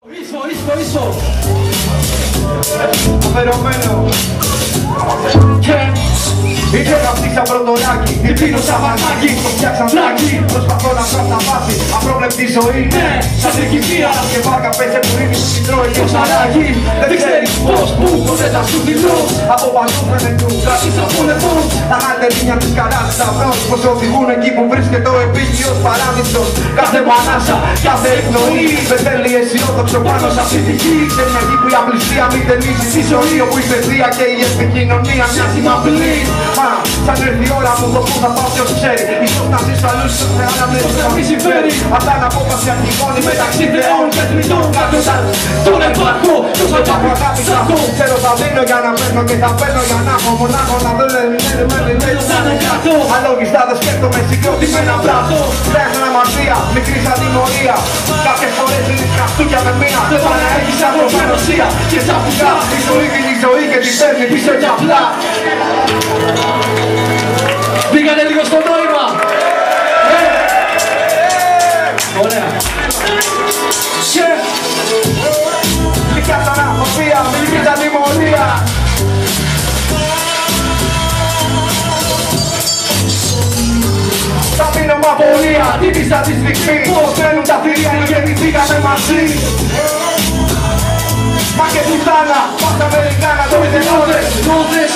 Ίσο αφαιρωμένο ήρθε καυτή σαν πρωτοράκι, διπίνω σαν βανάκι, το φτιάξαν τράκι. Προσπαθώ να φράσω να βάσει, απρόβλεπτη ζωή. Ναι, σαν τρικηδία και βάρκα πέσε που είναι που τρώει και ο σαράκι. Δεν ξέρεις πώς, πού, ποτέ θα σου δηλώ. Από παντού φαίνεται κάτι θα πόλεμος. Τα γαλτερίνια της καράς σταυρός, πως οδηγούν εκεί που βρίσκεται ο επίκειος παράδεισος. Κάθε μανάσα, κάθε εκπνοή με θέλει αισιόδοξο πάνω σε αυτή τη γη. Σε μια γη που η απλησία μην τελείσει τη ζωή, όπου η παιδεία και η επικοινωνία μοιάζει με απειλή. Μα σαν έρθει η ώρα μου το που θα πάω ποιος ξέρει. Ίσως να ζεις αλλούς στο θεάνα με το να μη συμφέρει. Αυτά είναι απόφαση αρχηγόνη μεταξύ θεών και θνητών. Κάποιος αν τον επάρχω, ποιος θα πάω αγάπη σ' αυτό. Ξέρω θα δίνω για να παίρνω και θα παίρνω για να έχω. Μονάχο να δω αλόγιστα δεν σκέφτομαι συγκρότημένα βράδο. Τρέχω αμαρτία, μικρή σαν τιμωρία. Κάποιες φορές δίνεις καυτούκια με μία. Δεν πάνε να έχεις ανθρωπανοσία. Και ξαφνικά η ζωή είναι η ζωή και τη φέρνει πίσω κι απλά. Πήγανε λίγο στο νόημα. Ωραία. Γλυκιά σαν αφοπία, μικρή σαν τιμωρία. Θα μείνω με απορία, τίμησα τη στιγμή. Πώς μένουν τα θηρία, γεννηθήκαμε μαζί. Μα και πουτάνα, μας τα Αμερικάνα, το είδε νόδες.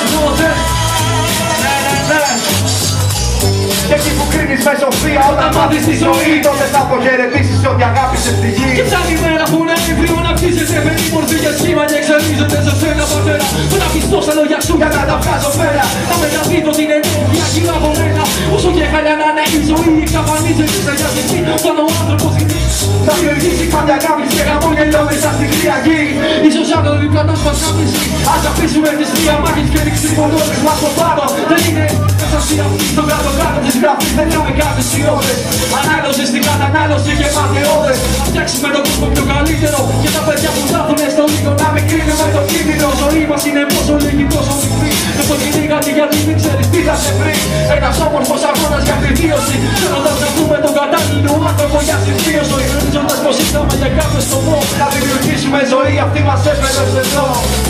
Και εκεί που κρίνεις με σοφία, όταν μάθεις τη ζωή, τότε θα αποχαιρετήσεις ό,τι αγάπησες στη γη. Και σαν τη μέρα που είναι έμβριο να ψήσεσαι με τη μορφή και σχήμα και εξελίζονται σε σένα πατέρα. Που να πιστώ στα λόγια σου για να τα βγάζω πέρα. Να μεταδίδω την ενέργεια γύρω από μένα. Όσο και χαλιά να είναι η ζωή, εξαφανίζεται σε μια στιγμή όταν ο άνθρωπος θα δημιουργήσει πάντα αγάπης και χαμόγελο μέσα στην κρύα γη. Ίσως αν το διπλανός μας κάπνισει, ας αφήσουμε τις διαμάχες και τις ξυπολώσεις μας στο πάνω. Δεν είναι ευστασία στον κάτω-κάτω της γραφής, δεν έχουμε κάποιες σιώδες. Ανάγνωση στην κατανάλωση και ματαιώδες. Να φτιάξουμε τον κόσμο πιο καλύτερο και τα παιδιά που θα έρθουνε στο λίγο να μην κρίνουμε το κίνδυνο. Ζωή μας είναι πόσο λίγη, τόσο μικρή. Δεν το κυνήγατε γιατί μην ξέρεις τι θα σε βρει. Ένας όμορφος αγώνας για επιβίωση. Θέλοντας να βρούμε τον κατάλληλο άνθρωπο για συμβίωση. Γνωρίζοντας πως ήρθαμε για κάποιο σκοπό να δημιουργήσουμε ζωή, αυτή μας έφερε εδώ.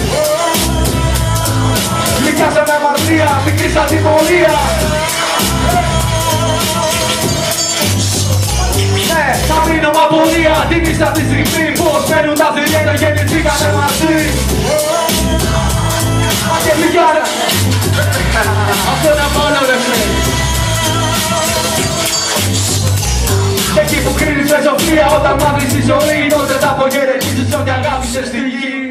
Γλυκιά σαν αμαρτία, μικρή σαν τιμωρία. Ναι, θα μείνω με απορία, τίμησα τη στιγμή. Πώς μένουν τα θηρία και γεννηθήκαμε μαζί. Μα και γλυκιά. Αυτό είναι μόνο ρε φίλε. Και εκεί που κρίνεις με σοφία, όταν μάθεις τη ζωή, τότε θα αποχαιρετήσεις ό,τι αγάπησες στη γη.